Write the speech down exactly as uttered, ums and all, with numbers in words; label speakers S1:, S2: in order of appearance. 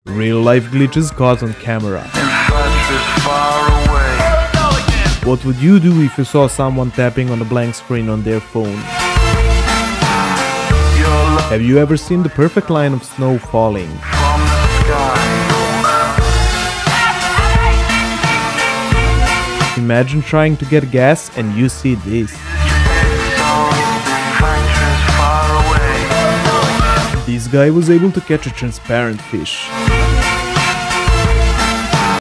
S1: Real life glitches caught on camera. What would you do if you saw someone tapping on a blank screen on their phone? Have you ever seen the perfect line of snow falling? Imagine trying to get gas and you see this. This guy was able to catch a transparent fish.